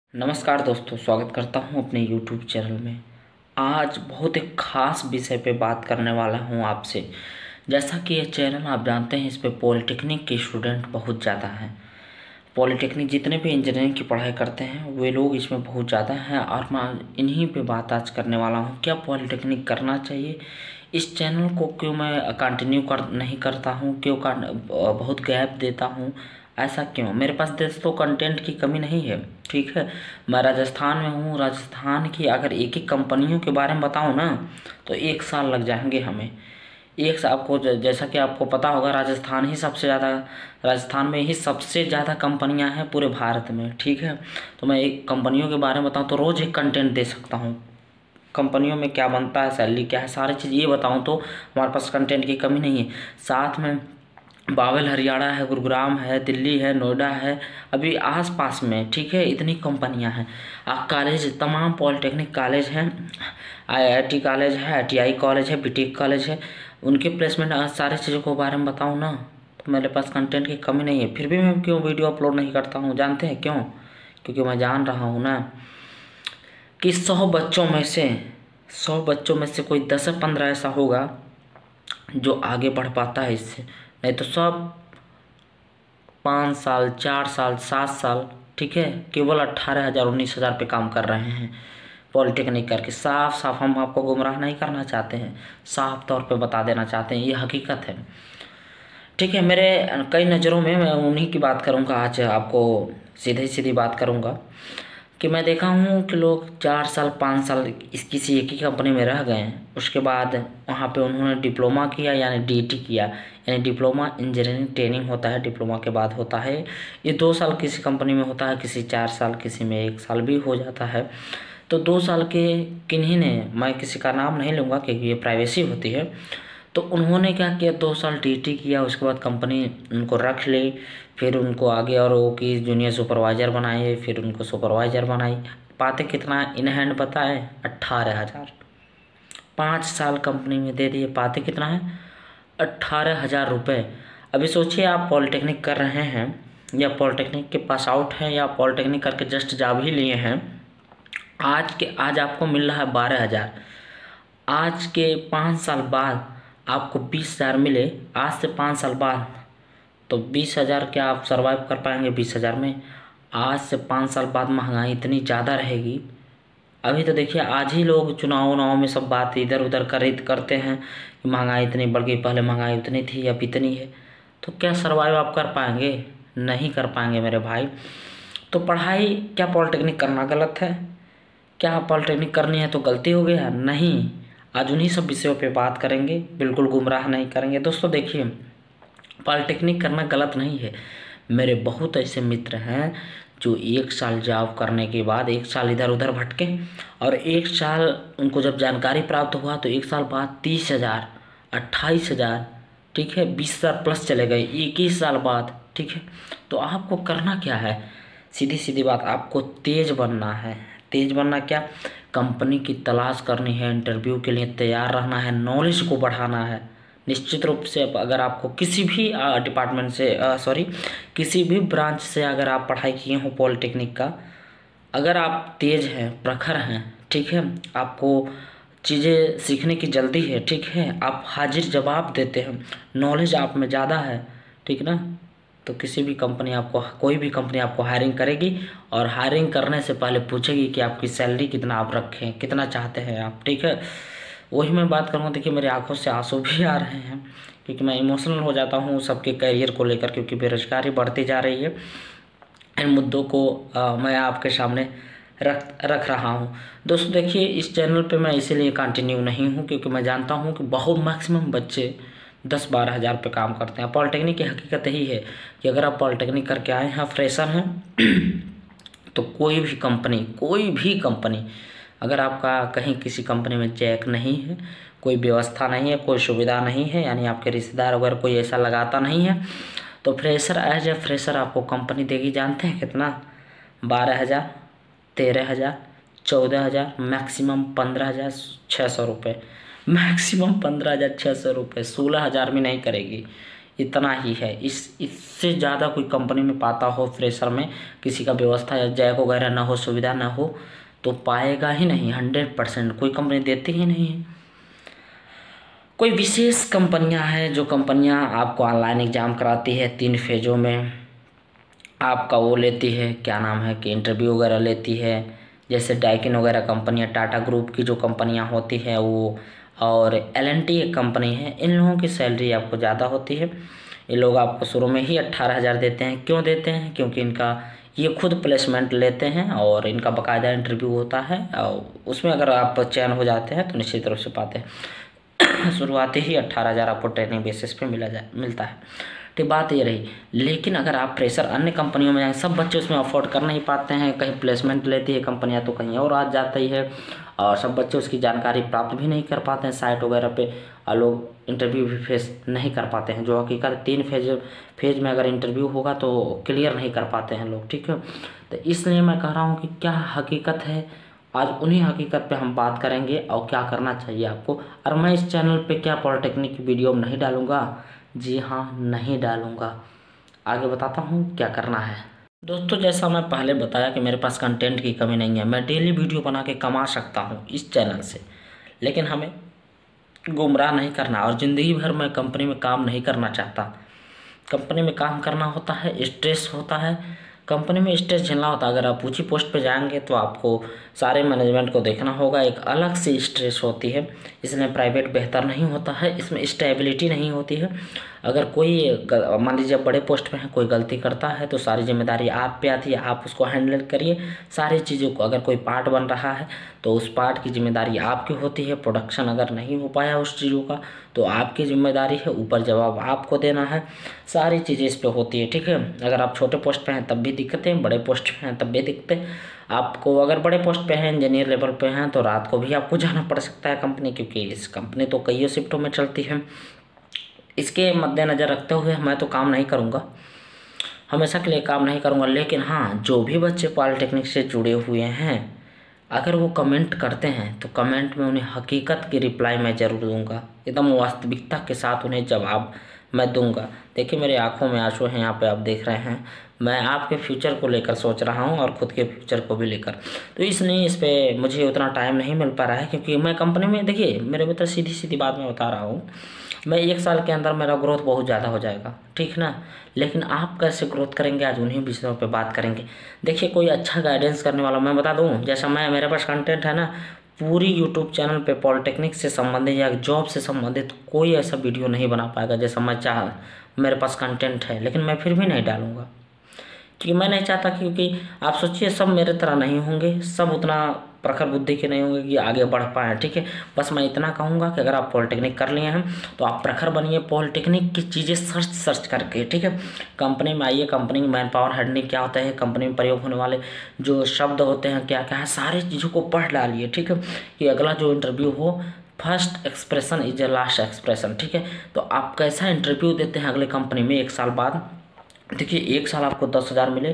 नमस्कार दोस्तों, स्वागत करता हूं अपने YouTube चैनल में। आज बहुत एक ख़ास विषय पे बात करने वाला हूं आपसे। जैसा कि ये चैनल आप जानते हैं, इस पे पॉलिटेक्निक के स्टूडेंट बहुत ज़्यादा हैं। पॉलिटेक्निक जितने भी इंजीनियरिंग की पढ़ाई करते हैं वे लोग इसमें बहुत ज़्यादा हैं और मैं इन्हीं पे बात आज करने वाला हूँ। क्या पॉलिटेक्निक करना चाहिए? इस चैनल को क्यों मैं कंटिन्यू नहीं करता हूँ, क्यों बहुत गैप देता हूँ, ऐसा क्यों? मेरे पास दोस्तों कंटेंट की कमी नहीं है, ठीक है। मैं राजस्थान में हूँ। राजस्थान की अगर एक एक कंपनियों के बारे में बताऊँ ना तो 1 साल लग जाएंगे हमें। एक साल आपको जैसा कि आपको पता होगा, राजस्थान में ही सबसे ज़्यादा कंपनियां हैं पूरे भारत में, ठीक है। तो मैं एक कंपनियों के बारे में बताऊँ तो रोज़ एक कंटेंट दे सकता हूँ। कंपनियों में क्या बनता है, सैलरी क्या है, सारी चीज़ ये बताऊँ तो हमारे पास कंटेंट की कमी नहीं है। साथ में बावल हरियाणा है, गुरुग्राम है, दिल्ली है, नोएडा है, अभी आसपास में, ठीक है। इतनी कंपनियां हैं। कॉलेज, तमाम पॉलिटेक्निक कॉलेज हैं, IIT कॉलेज है, ITI कॉलेज है, BTech कॉलेज है। उनके प्लेसमेंट सारी चीज़ों के बारे में बताऊँ ना तो मेरे पास कंटेंट की कमी नहीं है। फिर भी मैं क्यों वीडियो अपलोड नहीं करता हूँ, जानते हैं क्यों? क्योंकि मैं जान रहा हूँ ना कि 100 बच्चों में से कोई 10 से 15 ऐसा होगा जो आगे बढ़ पाता है इससे। नहीं तो सब 5 साल, 4 साल, 7 साल, ठीक है, केवल 18,000 19,000 पे काम कर रहे हैं पॉलिटेक्निक करके। साफ साफ हम आपको गुमराह नहीं करना चाहते हैं, साफ तौर पे बता देना चाहते हैं, ये हकीकत है, ठीक है। मेरे कई नज़रों में मैं उन्हीं की बात करूँगा आज, आपको सीधी सीधी बात करूँगा कि मैं देखा हूँ कि लोग 4 साल 5 साल किसी एक ही कंपनी में रह गए हैं। उसके बाद वहाँ पे उन्होंने डिप्लोमा किया, यानी DT किया, यानी डिप्लोमा इंजीनियरिंग ट्रेनिंग होता है, डिप्लोमा के बाद होता है। ये 2 साल किसी कंपनी में होता है, किसी 4 साल, किसी में 1 साल भी हो जाता है। तो 2 साल के किन्हीं ने, मैं किसी का नाम नहीं लूँगा क्योंकि ये प्राइवेसी होती है, तो उन्होंने क्या किया, 2 साल DT किया, उसके बाद कंपनी उनको रख ली, फिर उनको आगे और वो की जूनियर सुपरवाइज़र बनाए, फिर उनको सुपरवाइज़र बनाई। पाते कितना इन हैंड पता है? 18,000। 5 साल कंपनी में दे दिए, पाते कितना है? 18,000 रुपये। अभी सोचिए, आप पॉलिटेक्निक कर रहे हैं या पॉलिटेक्निक के पास आउट हैं या पॉलिटेक्निक करके जस्ट जॉब ही लिए हैं, आज आपको मिल रहा है 12,000। आज के 5 साल बाद आपको 20,000 मिले, आज से 5 साल बाद, तो 20,000 क्या आप सर्वाइव कर पाएंगे 20,000 में? आज से 5 साल बाद महंगाई इतनी ज़्यादा रहेगी। अभी तो देखिए, आज ही लोग चुनाव में सब बात इधर उधर करते हैं कि महंगाई इतनी बढ़ गई, पहले महंगाई उतनी थी अब इतनी है। तो क्या सर्वाइव आप कर पाएंगे? नहीं कर पाएंगे मेरे भाई। तो पढ़ाई, क्या पॉलिटेक्निक करना गलत है? क्या पॉलिटेक्निक करनी है तो गलती हो गया? नहीं। आज उन्हीं सब विषयों पे बात करेंगे, बिल्कुल गुमराह नहीं करेंगे। दोस्तों देखिए, पॉलिटेक्निक करना गलत नहीं है। मेरे बहुत ऐसे मित्र हैं जो 1 साल जॉब करने के बाद 1 साल इधर उधर भटके, और 1 साल उनको जब जानकारी प्राप्त हुआ तो 1 साल बाद 30,000, 28,000, ठीक है, 20,000 प्लस चले गए 21 साल बाद, ठीक है। तो आपको करना क्या है? सीधी सीधी बात, आपको तेज बनना है। तेज बनना क्या? कंपनी की तलाश करनी है, इंटरव्यू के लिए तैयार रहना है, नॉलेज को बढ़ाना है। निश्चित रूप से अगर आपको किसी भी डिपार्टमेंट से किसी भी ब्रांच से अगर आप पढ़ाई किए हो पॉलिटेक्निक का, अगर आप तेज हैं, प्रखर हैं, ठीक है, आपको चीज़ें सीखने की जल्दी है, ठीक है, आप हाजिर जवाब देते हैं, नॉलेज आप में ज़्यादा है, ठीक ना, तो कोई भी कंपनी आपको हायरिंग करेगी, और हायरिंग करने से पहले पूछेगी कि आपकी सैलरी कितना आप रखें, कितना चाहते हैं आप, ठीक है। वही मैं बात करूँगा। देखिए, मेरे आंखों से आंसू भी आ रहे हैं क्योंकि मैं इमोशनल हो जाता हूँ सबके करियर को लेकर, क्योंकि बेरोजगारी बढ़ती जा रही है। इन मुद्दों को मैं आपके सामने रख रहा हूँ। दोस्तों देखिए, इस चैनल पे मैं इसीलिए कंटिन्यू नहीं हूँ क्योंकि मैं जानता हूँ कि बहुत मैक्सिमम बच्चे 10-12 हज़ार पे काम करते हैं। पॉलिटेक्निक की हकीकत यही है कि अगर आप पॉलिटेक्निक करके आए हैं, फ्रेशर हैं तो कोई भी कंपनी, अगर आपका कहीं किसी कंपनी में चेक नहीं है, कोई व्यवस्था नहीं है, कोई सुविधा नहीं है, यानी आपके रिश्तेदार वगैरह कोई ऐसा लगाता नहीं है, तो एज ए फ्रेशर आपको कंपनी देगी, जानते हैं कितना? 12,000, 13,000, 14,000, मैक्सिमम 15,600 रुपये, मैक्सिमम 15,600 रुपये, 16,000 में नहीं करेगी। इतना ही है। इससे ज़्यादा कोई कंपनी में पाता हो फ्रेशर में किसी का व्यवस्था या जैक वगैरह ना हो, सुविधा ना हो, तो पाएगा ही नहीं। 100% कोई कंपनी देती ही नहीं है। कोई विशेष कंपनियां हैं जो कंपनियां आपको ऑनलाइन एग्ज़ाम कराती है 3 फेज़ों में, आपका वो लेती है, क्या नाम है कि इंटरव्यू वगैरह लेती है। जैसे डाइकिन वगैरह कंपनियां, टाटा ग्रुप की जो कंपनियां होती हैं वो, और L&T एक कंपनी है। इन लोगों की सैलरी आपको ज़्यादा होती है। ये लोग आपको शुरू में ही 18,000 देते हैं। क्यों देते हैं? क्योंकि इनका ये खुद प्लेसमेंट लेते हैं और इनका बाकायदा इंटरव्यू होता है, और उसमें अगर आप चयन हो जाते हैं तो निश्चित रूप से पाते हैं। शुरुआती ही 18,000 आपको ट्रेनिंग बेसिस पे मिलता है। तो बात ये रही। लेकिन अगर आप प्रेशर अन्य कंपनियों में जाएँ, सब बच्चे उसमें अफोर्ड कर नहीं पाते हैं। कहीं प्लेसमेंट लेती है कंपनियां तो कहीं और आ जाती है, और सब बच्चे उसकी जानकारी प्राप्त भी नहीं कर पाते हैं साइट वगैरह पे, और लोग इंटरव्यू भी फेस नहीं कर पाते हैं। जो हकीकत 3 फेज में अगर इंटरव्यू होगा तो क्लियर नहीं कर पाते हैं लोग, ठीक है। तो इसलिए मैं कह रहा हूँ कि क्या हकीकत है, आज उन्हीं हकीकत पे हम बात करेंगे और क्या करना चाहिए आपको। और मैं इस चैनल पे क्या पॉलिटेक्निक की वीडियो नहीं डालूंगा, जी हाँ, नहीं डालूंगा। आगे बताता हूँ क्या करना है। दोस्तों, जैसा मैं पहले बताया कि मेरे पास कंटेंट की कमी नहीं है, मैं डेली वीडियो बना के कमा सकता हूँ इस चैनल से, लेकिन हमें गुमराह नहीं करना। और ज़िंदगी भर मैं कंपनी में काम नहीं करना चाहता। कंपनी में काम करना होता है, स्ट्रेस होता है, कंपनी में स्ट्रेस झेलना होता है। अगर आप ऊंची पोस्ट पे जाएंगे तो आपको सारे मैनेजमेंट को देखना होगा, एक अलग सी स्ट्रेस होती है। इसमें प्राइवेट बेहतर नहीं होता है, इसमें स्टेबिलिटी नहीं होती है। अगर कोई मान लीजिए बड़े पोस्ट पे है, कोई गलती करता है तो सारी जिम्मेदारी आप पे आती है, आप उसको हैंडल करिए सारी चीज़ों को। अगर कोई पार्ट बन रहा है तो उस पार्ट की जिम्मेदारी आपकी होती है। प्रोडक्शन अगर नहीं हो पाया उस चीज़ों का तो आपकी जिम्मेदारी है, ऊपर जवाब आपको देना है। सारी चीज़ें इस पे होती है, ठीक है। अगर आप छोटे पोस्ट पे हैं तब भी दिक्कतें, बड़े पोस्ट पे हैं तब भी दिक्कतें। आपको अगर बड़े पोस्ट पे हैं, इंजीनियर लेवल पे हैं, तो रात को भी आपको जाना पड़ सकता है कंपनी, क्योंकि इस कंपनी तो कई शिफ्टों में चलती है। इसके मद्देनज़र रखते हुए मैं तो काम नहीं करूँगा, हमेशा के लिए काम नहीं करूँगा। लेकिन हाँ, जो भी बच्चे पॉलिटेक्निक से जुड़े हुए हैं, अगर वो कमेंट करते हैं तो कमेंट में उन्हें हकीकत की रिप्लाई मैं ज़रूर दूंगा, एकदम वास्तविकता के साथ उन्हें जवाब मैं दूंगा। देखिए, मेरे आंखों में आंसू हैं, यहाँ पे आप देख रहे हैं। मैं आपके फ्यूचर को लेकर सोच रहा हूँ और ख़ुद के फ्यूचर को भी लेकर। तो इसलिए इस पर मुझे उतना टाइम नहीं मिल पा रहा है, क्योंकि मैं कंपनी में, देखिए मेरे मित्र, सीधी सीधी बात मैं बता रहा हूँ, मैं 1 साल के अंदर मेरा ग्रोथ बहुत ज़्यादा हो जाएगा, ठीक ना। लेकिन आप कैसे ग्रोथ करेंगे, आज उन्हीं विषयों पे बात करेंगे। देखिए, कोई अच्छा गाइडेंस करने वाला मैं बता दूं, जैसा मेरे पास कंटेंट है ना, पूरी यूट्यूब चैनल पे पॉलिटेक्निक से संबंधित या जॉब से संबंधित कोई ऐसा वीडियो नहीं बना पाएगा जैसा मैं चाह। मेरे पास कंटेंट है, लेकिन मैं फिर भी नहीं डालूंगा, क्योंकि मैं नहीं चाहता। क्योंकि आप सोचिए, सब मेरे तरह नहीं होंगे, सब उतना प्रखर बुद्धि के नहीं होंगे कि आगे बढ़ पाएँ, ठीक है। बस मैं इतना कहूँगा कि अगर आप पॉलिटेक्निक कर लिए हैं तो आप प्रखर बनिए पॉलिटेक्निक की चीज़ें सर्च करके, ठीक है। कंपनी में आइए, कंपनी में मैन पावर हैंडलिंग क्या होता है, कंपनी में प्रयोग होने वाले जो शब्द होते हैं क्या क्या है, सारी चीज़ों को पढ़ डालिए, ठीक है। कि अगला जो इंटरव्यू हो, first expression is a last expression, ठीक है। तो आप कैसा इंटरव्यू देते हैं अगले कंपनी में 1 साल बाद। देखिए, 1 साल आपको 10,000 मिले,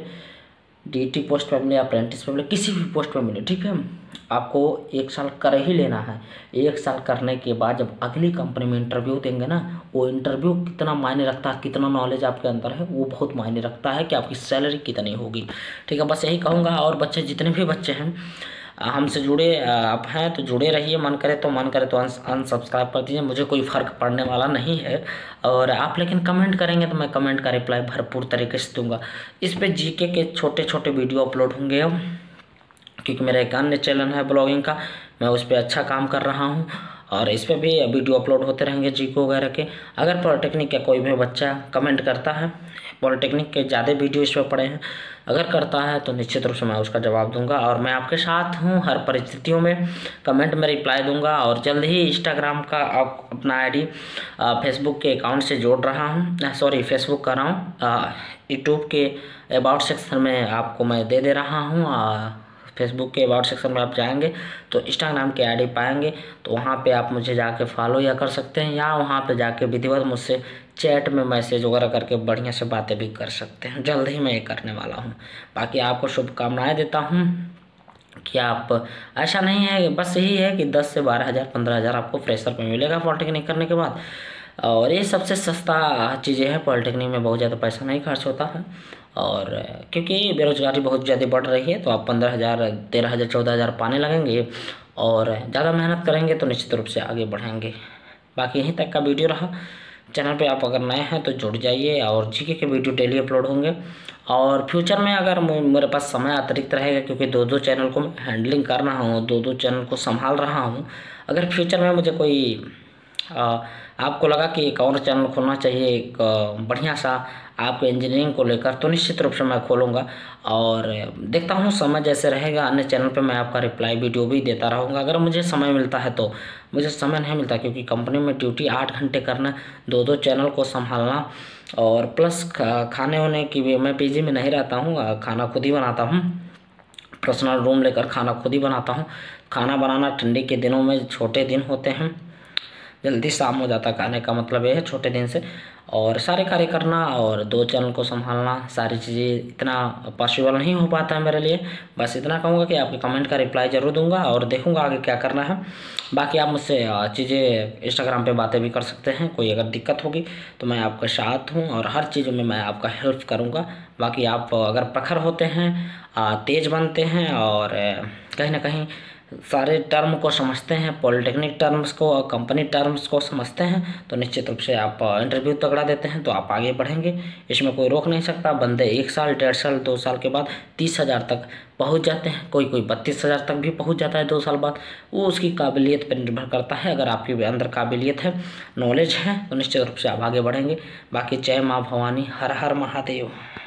DT पोस्ट पे मिले, अप्रेंटिस पे मिले, किसी भी पोस्ट पे मिले, ठीक है, आपको 1 साल कर ही लेना है। 1 साल करने के बाद जब अगली कंपनी में इंटरव्यू देंगे ना, वो इंटरव्यू कितना मायने रखता है, कितना नॉलेज आपके अंदर है, वो बहुत मायने रखता है कि आपकी सैलरी कितनी होगी, ठीक है। बस यही कहूँगा। और बच्चे, जितने भी बच्चे हैं हमसे जुड़े आप हैं तो जुड़े रहिए, मन करे तो अनसब्सक्राइब कर दीजिए, मुझे कोई फ़र्क पड़ने वाला नहीं है। और आप लेकिन कमेंट करेंगे तो मैं कमेंट का रिप्लाई भरपूर तरीके से दूंगा। इस पे जीके के छोटे छोटे वीडियो अपलोड होंगे अब, क्योंकि मेरा एक अन्य चैनल है ब्लॉगिंग का, मैं उस पर अच्छा काम कर रहा हूँ, और इस पर भी वीडियो अपलोड होते रहेंगे जीके वगैरह के। अगर पॉलिटेक्निक का कोई भी बच्चा कमेंट करता है, पॉलिटेक्निक के ज़्यादा वीडियो इस पर पड़े हैं, अगर करता है तो निश्चित रूप से मैं उसका जवाब दूंगा। और मैं आपके साथ हूँ हर परिस्थितियों में, कमेंट में रिप्लाई दूंगा। और जल्द ही इंस्टाग्राम का अपना ID फेसबुक के अकाउंट से जोड़ रहा हूँ, सॉरी फेसबुक कर रहा हूँ, यूट्यूब के अबाउट सेक्शन में आपको मैं दे रहा हूँ। फेसबुक के अबाउट सेक्शन में आप जाएंगे तो इंस्टाग्राम के ID पाएंगे, तो वहाँ पे आप मुझे जाके फॉलो या कर सकते हैं, या वहाँ पे जाके विधिवत मुझसे चैट में मैसेज वगैरह करके बढ़िया से बातें भी कर सकते हैं। जल्द ही मैं ये करने वाला हूँ। बाकी आपको शुभकामनाएं देता हूँ कि आप, ऐसा नहीं है, बस यही है कि 10 से 12 हज़ार 15 हज़ार आपको फ्रेशर पे मिलेगा पॉलिटेक्निक करने के बाद। और ये सबसे सस्ता चीज़ें हैं। पॉलिटेक्निक में बहुत ज़्यादा पैसा नहीं खर्च होता है, और क्योंकि बेरोजगारी बहुत ज़्यादा बढ़ रही है, तो आप 15,000 13,000 14,000 पाने लगेंगे और ज़्यादा मेहनत करेंगे तो निश्चित रूप से आगे बढ़ेंगे। बाकी यहीं तक का वीडियो रहा। चैनल पे आप अगर नए हैं तो जुड़ जाइए, और जीके के वीडियो डेली अपलोड होंगे। और फ्यूचर में अगर मेरे पास समय अतिरिक्त रहेगा, क्योंकि 2-2 चैनल को मैं हैंडलिंग कर रहा हूँ, 2-2 चैनल को संभाल रहा हूँ। अगर फ्यूचर में मुझे कोई आपको लगा कि एक और चैनल खोलना चाहिए, एक बढ़िया सा आपके इंजीनियरिंग को लेकर, तो निश्चित रूप से मैं खोलूँगा। और देखता हूँ समय जैसे रहेगा, अन्य चैनल पे मैं आपका रिप्लाई वीडियो भी देता रहूँगा अगर मुझे समय मिलता है तो। मुझे समय नहीं मिलता क्योंकि कंपनी में ड्यूटी 8 घंटे करना, 2-2 चैनल को संभालना, और प्लस खाने होने की भी। मैं पीजी में नहीं रहता हूँ, खाना खुद ही बनाता हूँ, पर्सनल रूम लेकर खाना खुद ही बनाता हूँ। खाना बनाना ठंडी के दिनों में, छोटे दिन होते हैं, जल्दी शाम हो जाता खाने का मतलब ये है, छोटे दिन से। और सारे कार्य करना और 2 चैनल को संभालना, सारी चीज़ें इतना पॉसिबल नहीं हो पाता है मेरे लिए। बस इतना कहूँगा कि आपके कमेंट का रिप्लाई ज़रूर दूंगा और देखूंगा आगे क्या करना है। बाकी आप मुझसे चीज़ें इंस्टाग्राम पे बातें भी कर सकते हैं, कोई अगर दिक्कत होगी तो मैं आपके साथ हूँ और हर चीज़ में मैं आपका हेल्प करूँगा। बाकी आप अगर प्रखर होते हैं, तेज बनते हैं और कहीं ना कहीं सारे टर्म को समझते हैं, पॉलिटेक्निक टर्म्स को और कंपनी टर्म्स को समझते हैं, तो निश्चित रूप से आप इंटरव्यू तगड़ा देते हैं तो आप आगे बढ़ेंगे। इसमें कोई रोक नहीं सकता। बंदे 1 साल, 1.5 साल, 2 साल के बाद 30,000 तक पहुंच जाते हैं, कोई 32,000 तक भी पहुंच जाता है 2 साल बाद। वो उसकी काबिलियत पर निर्भर करता है। अगर आपके अंदर काबिलियत है, नॉलेज है, तो निश्चित रूप से आप आगे बढ़ेंगे। बाकी जय माँ भवानी, हर हर महादेव।